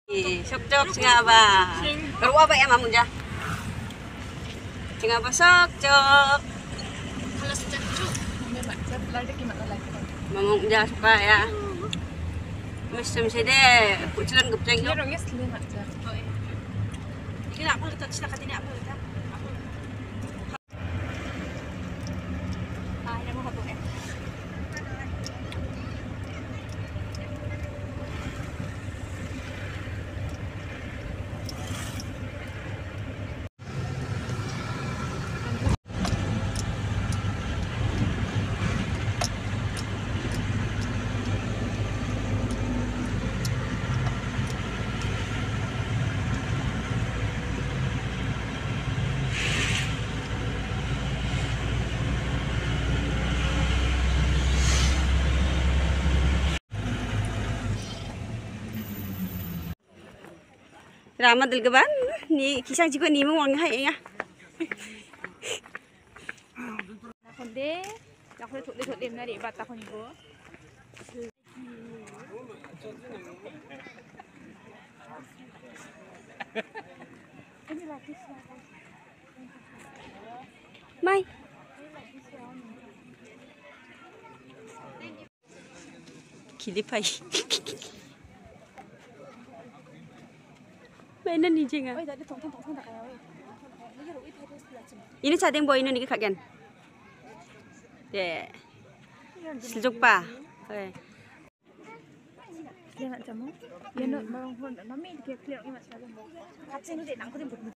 Sok-sok singaba. Pero apa ya mamun ja? Singaba sok-sok. Kalau sejak cu, memang lagi gimana lagi? Mamung ja suka ya. Mesti deh, kucilan gepeng. Ini orangnya selain aja. Ini aku lihat cita katanya aku lihat. Ah, yang mau hotdog Ramad dilgaban ni kisah juga ni mau wang hai ya. Nakon deh, aku tuh dem nari bata kon ibu. Ini lagi siapa? Mai. Kilipai. Mainan ni jenga. Oh, tadi tong tak kayak weh. Ini ruit tadi sebelah cuma. Ini cadeng boy ini kagen. Ya. Sejuk pa. Oke. Dia nak jamu. Dia nak merongkon, nami dia clear ini macam apa? Kacang tu dia nak kau dia buat.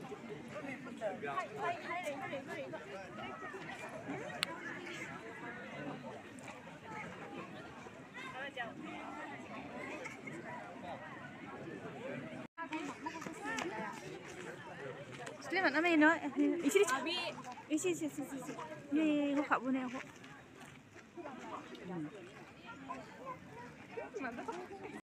Selamat nama ini. Isi di cabi. Isi. Ye, aku kak bune aku.